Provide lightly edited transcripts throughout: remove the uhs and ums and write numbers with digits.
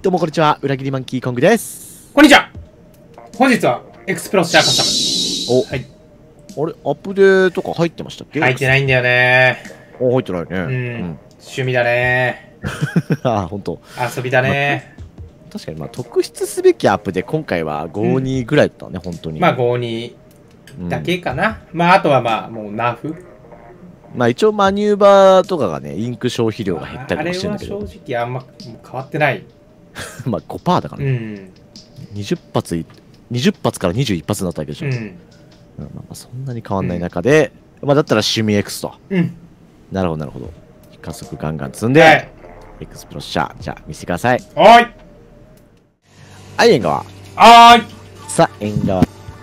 どうもこんにちは。裏切りマンキーコングです。 こんにちは。本日はエクスプロッシャーカスタム。 お、はい。あれ、アップデートとか入ってましたっけ？ 入ってないんだよね。 お、入ってないね。 趣味だね。 あ、ほんと。 遊びだね。 確かに、まあ、特筆すべきアップで今回は5-2ぐらいだったね、本当に。 まあ、5-2だけかな。まあ、あとはまあ、もうナーフ。 まあ、一応マニューバーとかがね、インク消費量が減ったりもしてるんだけど。 あれは正直あんま変わってない。 まあ、5% だからね。20発から21発になったわけでしょ。まあ、そんなに変わんない中で、まあ、だったら趣味 X と。なるほど、なるほど。加速ガンガン積んで、エクスプロッシャー、じゃあ見せてください。 はい。 はい、縁側。 はーい。 さあ、縁側。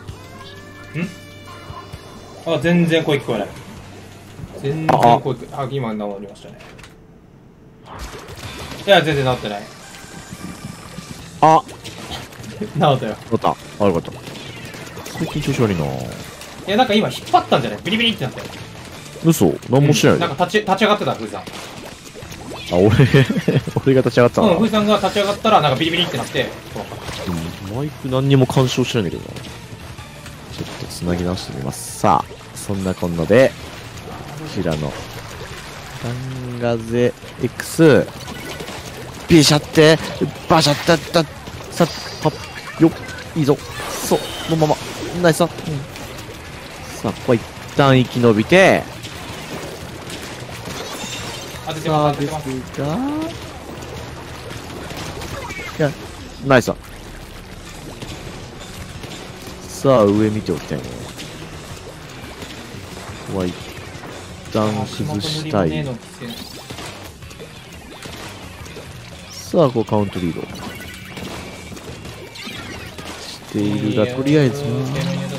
あ、全然声聞こえない。全然声聞こえない。あ、今治りましたね。いや、全然治ってない。 あ、 治ったよ。 治った。あ、よかった。最近調子悪いな。 いや、なんか今引っ張ったんじゃない？ビリビリってなったよ。 嘘？何もしてない。 なんか立ち上がってた、ふーさん。 あ、俺が立ち上がったの。 ふーさんが立ち上がったら、なんかビリビリってなって、 マイク何にも干渉してないんだけどな。ちょっと繋ぎ直してみます。さあ、そんなこんなで、こちらの、ガンガゼ X、ビシャって、バシャッタッタ、さ、パッ、よっ、いいぞ。そう、このまま、ナイスだ。さあ、ここは一旦生き延びて、さあ、ですが、いや、ナイスだ。さあ、上見ておきたいね。ここは一旦崩したい。さあ、こうカウントリードしているが、とりあえずな。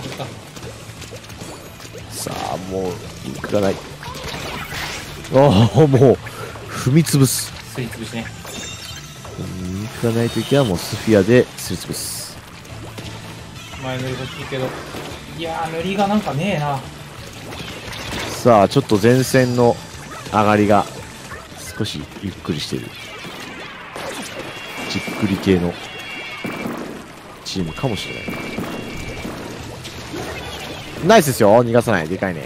さあ、もう、インクがない。ああ、もう、踏み潰す。 すりつぶしね。 インクがないときはもうスフィアですりつぶす。 前塗り欲しいけど。いやー、塗りがなんかねえな。 さあ、ちょっと前線の上がりが少しゆっくりしている。じっくり系のチームかもしれない。ナイスですよ。逃がさない。でかいね。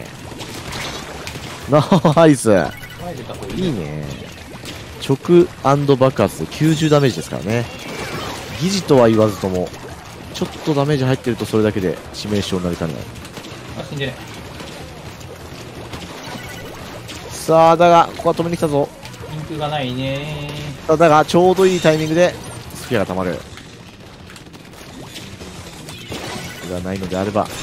ナイス。いいね。直爆発で90ダメージですからね。疑似とは言わずとも、ちょっとダメージ入ってるとそれだけで致命傷になりかねない。 あ、死んでね。 さあ、だが、ここは止めに来たぞ。 インクがないねだが、ちょうどいいタイミングで、スフィアが溜まる。がないのであれば。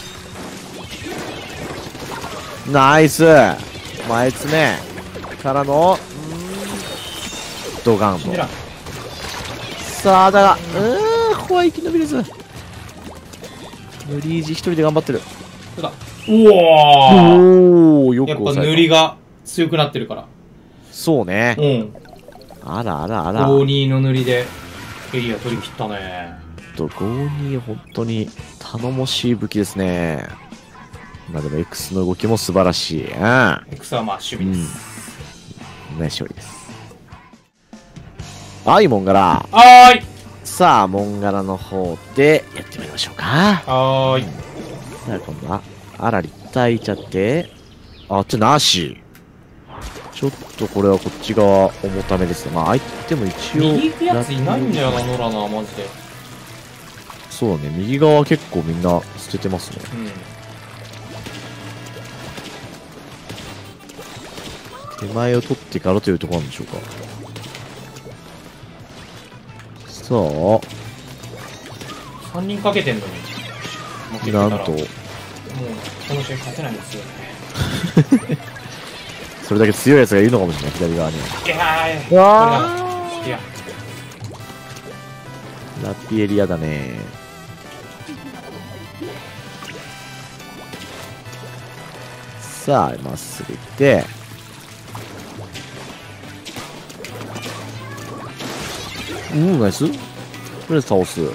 ナイス前爪からの、ドガンと。さあ、だが、ここは生き延びれず。塗り意地一人で頑張ってる。 おお、 よくやっぱ塗りが強くなってるから。 そうね。あらあらあら。 5-2の塗りでエリア取り切ったね。 5-2本当に頼もしい武器ですね。まあでも X の動きも素晴らしい。 X はまあ守備です。 ナイス勝利です。はい、モンガラ。 はーい。 さあ、モンガラの方でやってみましょうか。 はーい。 さあ、今度は、あら、立体いちゃって。あっちなし。ちょっとこれはこっち側重ためですね。まあ、相手も一応。 右行くやついないんだよな、ノラな、マジで。 そうね、右側結構みんな捨ててますね。手前を取ってからというところなんでしょうか。さあ。 3人かけてんのに。 なんと。もう、 この試合勝てないんですよね。 それだけ強いやつがいるのかもしれない、左側には。 いやラピエリアだね。さあ、まっすぐ行って。ナイス。とりあえず倒す。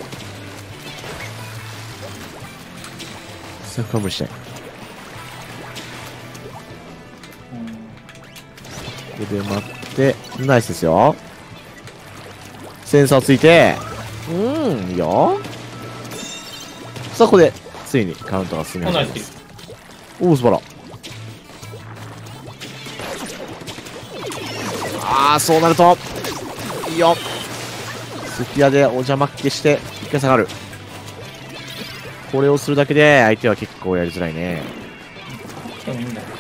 さあ、かぶりしたい。ここで待って、ナイスですよ。 センサーついて、いいよ。さあ、ここで、ついにカウントが進み始めます。おお、素晴ら。そうなると、いいよ。スフィアでお邪魔っ気して、一回下がる。これをするだけで、相手は結構やりづらいね。 でもいいんだよ。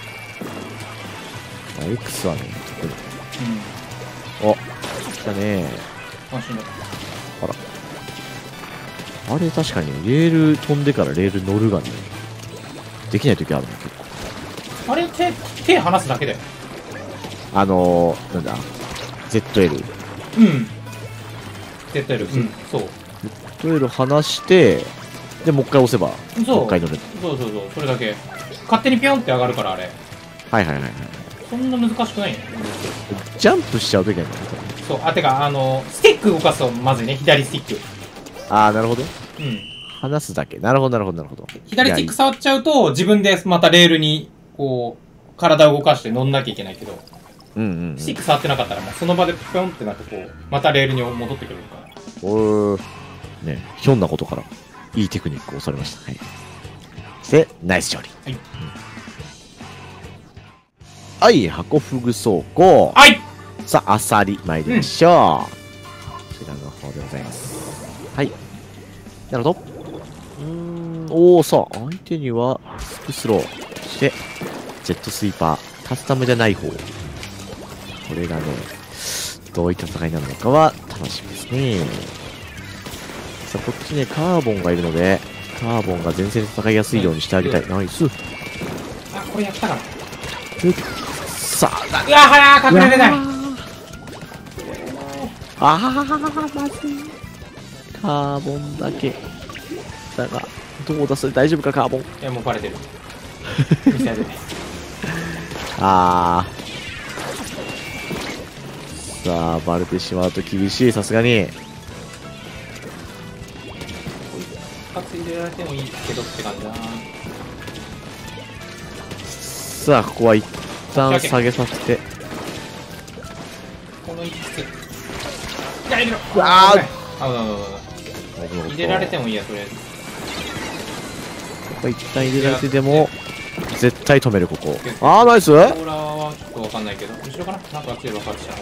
X はね、特に。お、来たね。あら。あれ確かに、レール飛んでからレール乗るがね、できない時あるの、結構。 あれ、手離すだけだよ。 なんだ ?ZL。 うん。ZL、そう。 ZL 離して、で、もう一回押せば、もう一回乗る。 そう、それだけ。勝手にピョンって上がるから、あれ。 はい。 そんな難しくないよ。 ジャンプしちゃうときなんだね。 そう、てか、スティック動かすと、まずね、左スティック。 なるほど。離すだけ。なるほど。 左スティック触っちゃうと、自分でまたレールに、こう、体を動かして乗んなきゃいけないけど、スティック触ってなかったら、もうその場でピョンってなって、こう、またレールに戻ってくるから。 ね、ひょんなことから、いいテクニックをされました。はい。で、ナイス勝利。はい。箱フグ倉庫。 はい。 さあ、アサリ参りましょう。こちらの方でございます。はい。なるほど。さあ、相手には、スクスロー。そして、ジェットスイーパー。カスタムじゃない方。これがね、どういった戦いになるのかは楽しみですね。さあ、こっちね、カーボンがいるので、カーボンが前線で戦いやすいようにしてあげたい。ナイス。 これやったから。 さあ、 うわ、はや隠れれない。 まずい。カーボンだけ。だが、どうだ、それ大丈夫か、カーボン。 いや、もうバレてる。 さあ、バレてしまうと厳しい、さすがに。 入れられてもいいけどって感じだな。 さあ、ここは一旦下げさせて。 この一手。いや、入れろ。入れられてもいいや、とりあえず。 ここ一旦入れられてでも、絶対止める、ここ。ナイス。 コーラはちょっとわかんないけど、後ろかな、なんかあっちで分かっちゃう。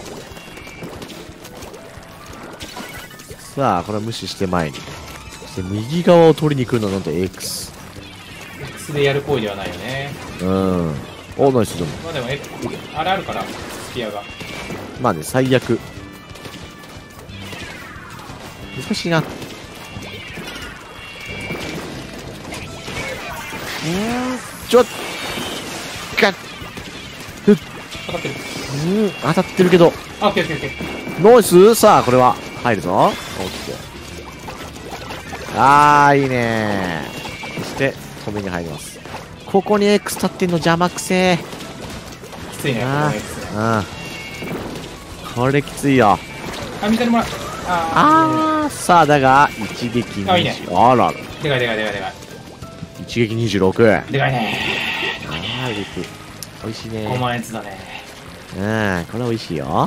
さあ、これは無視して前に。そして右側を取りに来るのはなんと X。 X でやる行為ではないよね。 ナイスでも。 まあでも、あれあるから、スピアが。 まあね、最悪。難しいな。ちょっ当たってる。 当たってるけど。 オッケー。 ナイス。さあ、これは入るぞ。オッケー。いいね。そして、止めに入ります。ここに X 立ってんの邪魔くせー。 きついね、この X ね。 これきついよ。 見てもらう。 さあ、だが、一撃20。 いいね。 でかい。一撃26。 でかいね。 美味しいね。 5万円つだね。 これ美味しいよ。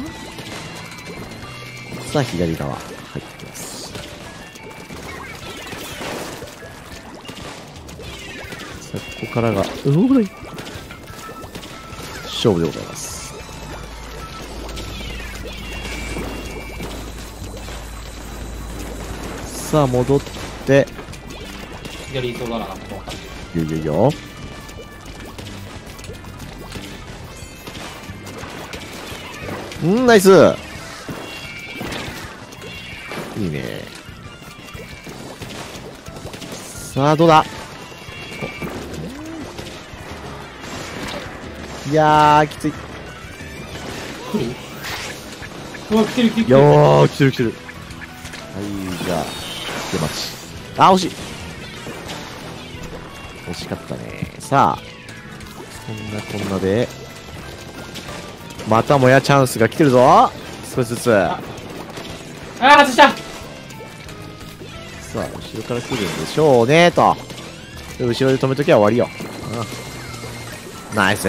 さあ、左側、入ってます。さあ、ここからが、勝負でございます。さあ、戻って。 左いそうだな、ここ。 いいよ。ナイス。いいね。さあ、どうだ。いやー、きつい。 うわ、来てる。 来てる。はい、じゃあ、出待ち。惜しい。惜しかったね。さあ、そんなで、またもやチャンスが来てるぞ。少しずつ。 外した。 さあ、後ろから来るんでしょうねと。で、後ろで止めときゃ終わりよ。ナイスです。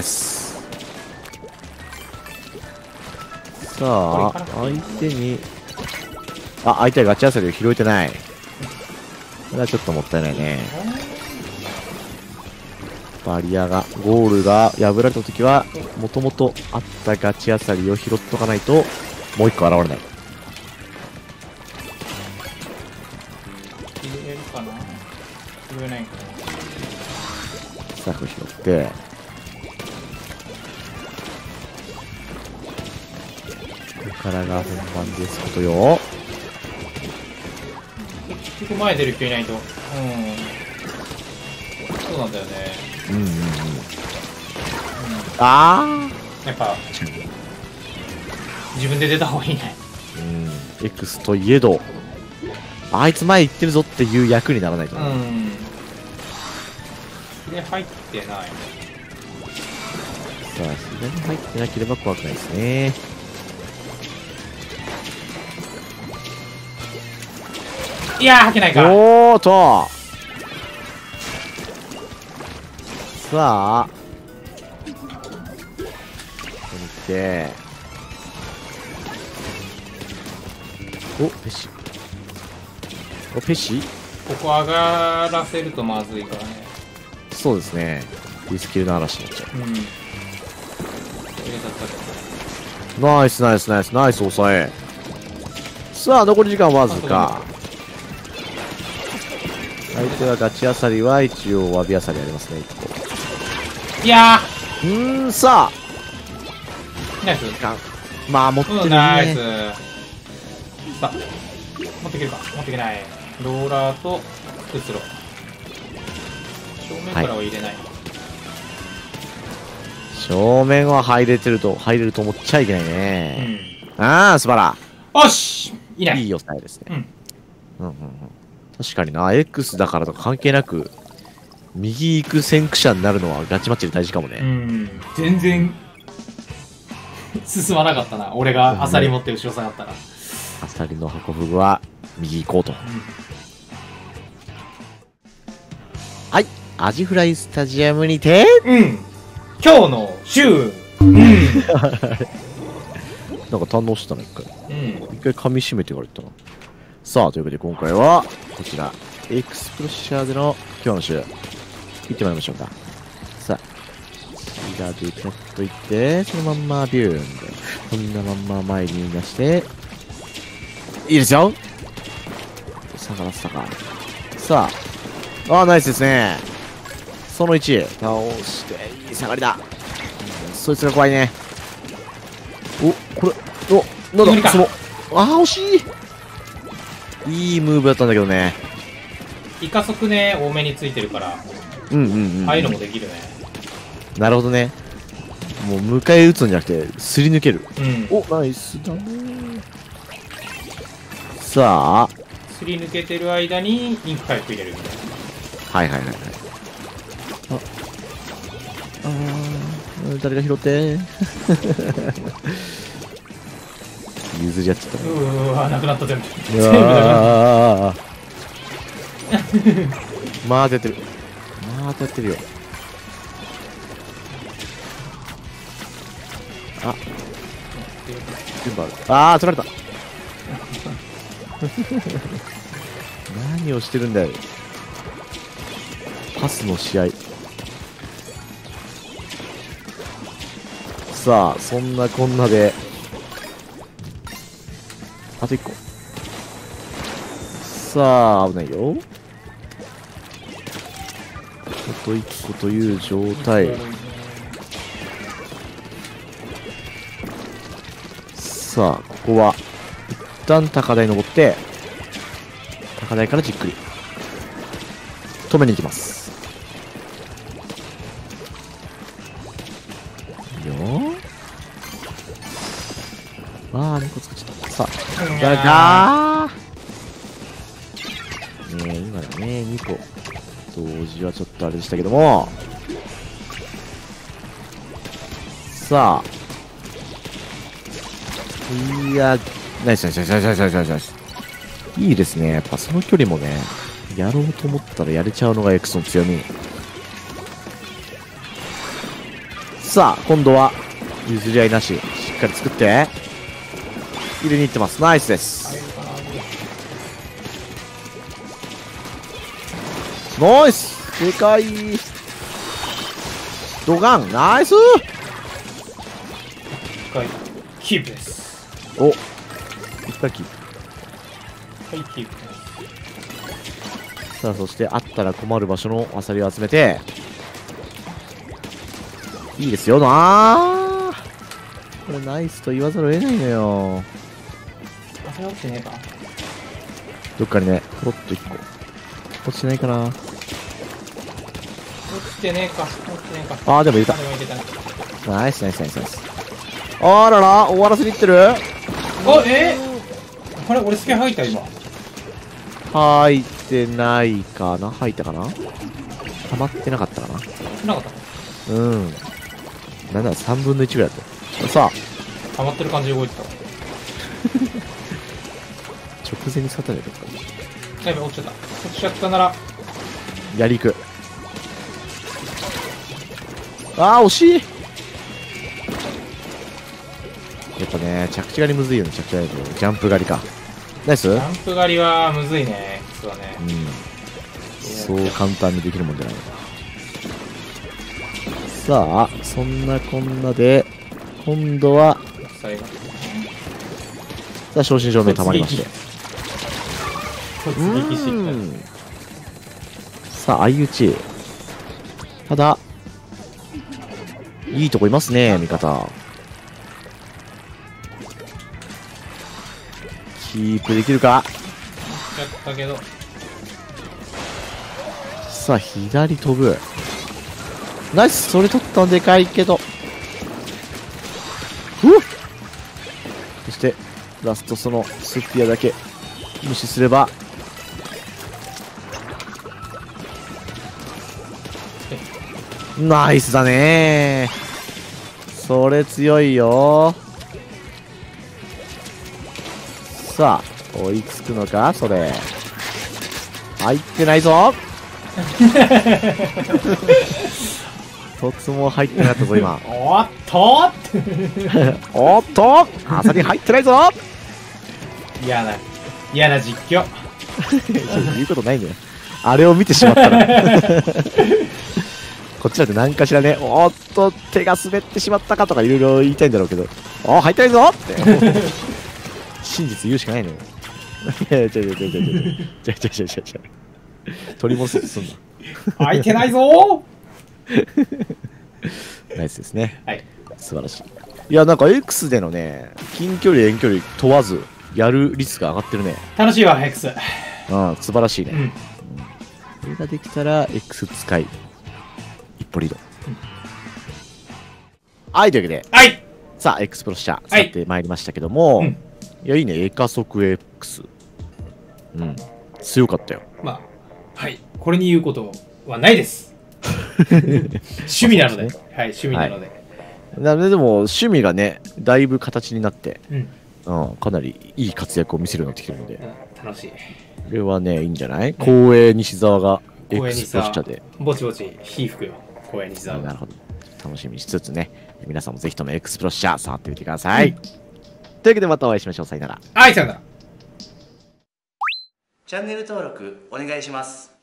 さあ、相手にあ、相手はガチアサリを拾えてない。これはちょっともったいないね。バリアが、ゴールが破られた時は、もともとあったガチアサリを拾っとかないと、もう一個現れない。 拾えるかな？拾えないかな。 さあ、これ拾って、ここからが本番ですことよ。 結局前出る人いないと。そうなんだよね。 あやっぱ、自分で出た方がいいね。 X といえど、あいつ前行ってるぞっていう役にならないとね。 で、入ってない。 さあ、左に入ってなければ怖くないですね。 いやー、開けないか。 おーとさあ、ここに来て、お、ペシ。お、ペシ？ ここ上がらせるとまずいからね。 そうですね。リスキルの嵐になっちゃう。 入れちゃったけど。 ナイスナイスナイスナイス抑え。さあ、残り時間わずか。相手はガチアサリは一応ワビアサリありますね、1個。 いやさあ。 ナイス。 まあ、持ってるね。 ナイス。さあ、持っていけるか。持っていけない。ローラーとクツロ。正面からは入れない。 正面は入れると思っちゃいけないね。ああ、素晴ら。 よし、いない。 いい抑えですね。確かにな、X だからとか関係なく、右行く先駆者になるのはガチマッチで大事かもね。 全然、進まなかったな。俺がアサリ持って後ろ下がったら。 アサリのハコフグは、右行こうと。はい。アジフライスタジアムにて、 今日の週なんか堪能してたな、一回。一回噛み締めてから言ったな。さあ、というわけで今回は、こちら、エクスプロッシャーでの今日の週、行ってまいりましょうか。さあ、こちらでキャッと行って、そのまんまビューンで、こんなまんま前に出して、いいですよ下がらせたか。さあ、ナイスですね。その1、倒して、いい下がりだ。そいつが怖いね。お、これ、なんだ、その、惜しい。いいムーブだったんだけどね。 イカ速ね、多めについてるから。ああいうのもできるね。 なるほどね。もう迎え撃つんじゃなくて、すり抜ける。お、ナイスだね。さあ。 すり抜けてる間にインク回復入れるみたいな。 はい。誰が拾って譲り合っちゃった。 なくなった全部。 まあ出てる。まあやってるよ。あ、全部ある。ああ、取られた。何をしてるんだよ。パスの試合。さあ、そんなこんなで、あと1個。さあ、危ないよ。あと1個という状態。さあ、ここは、一旦高台登って、高台からじっくり、止めに行きます。いいよ。ああ、2個作っちゃった。さあ、誰かーねえ、今だね、2個。同時はちょっとあれでしたけども。さあ。いや、ナイス。いいですね。やっぱその距離もね、やろうと思ったらやれちゃうのが X の強み。さあ、今度は譲り合いなし。しっかり作って。入れに行ってます。ナイスです。 ナイスでかいドガンナイスキープです。 お、いっぱいキープ。 はい、キープ。 さあ、そしてあったら困る場所のアサリを集めて、いいですよなー。これナイスと言わざるを得ないのよ。 アサリ落ちてねえか。 どっかにね、ポロッと1個落ちてないかな。 落ちてねえか。落ちてねえか。 あー、でも入れた。 でも入れたね。 ナイスナイスナイスナイス。あらら、終わらせにいってる。 あ、これ俺スケ入った今。 入ってないかな。入ったかな。溜まってなかったかな。 なかった。 うん。なんなら3分の1ぐらいだった。さあ、 溜まってる感じで動いてた。 直前に使ったんじゃないか。 だいぶ落ちちゃった。落ちちゃったなら。 やり行く。あー、惜しい。やっぱね、着地狩りむずいよね、着地狩りと。ジャンプ狩りか。ナイス。 ジャンプ狩りはむずいね。そうだね。 そう簡単にできるもんじゃない。さあ、そんなこんなで、今度は、さあ、正真正銘溜まりまして。 突撃してきさあ、相打ち。ただ、いいとこいますね、味方。キープできるか。 た。やったけど。 さあ、左飛ぶ。ナイス、それ取ったのでかいけど。そして、ラストそのスフィアだけ無視すれば。ナイスだねー。それ強いよー。さあ、追いつくのかそれ。入ってないぞ突も入ってなかったぞ今。 おっとおっとアサリ入ってないぞ嫌な実況。 言うことないんだよ。あれを見てしまったらこっちだって何かしらね、おっと手が滑ってしまったかとかいろいろ言いたいんだろうけど、あ、入ってないぞって真実言うしかないのよ。いやいや、違う取り戻せってすんな。 開いてないぞナイスですね。 はい。 素晴らしい。いや、なんか X でのね、近距離遠距離問わずやる率が上がってるね。 楽しいわ X。 うん、素晴らしいね。 うん。 これができたら X 使い一歩リード。はい、というわけで、 はい。 さあ X プロス社使ってまいりましたけども、いや、いいね、エカ速 X。うん、強かったよ。 まあ、はい。これに言うことはないです。趣味なので。はい、趣味なので。 でも、趣味がね、だいぶ形になって、 うん。 かなりいい活躍を見せるようになってきてるので、 楽しい。 これはね、いいんじゃない？光栄西澤が X プロス社で。 ぼちぼち火吹くよ。光栄西澤。 なるほど。楽しみにしつつね、皆さんもぜひとも X プロス社触ってみてください。というわけでまたお会いしましょう。さよなら。 はい、さよなら。 チャンネル登録お願いします。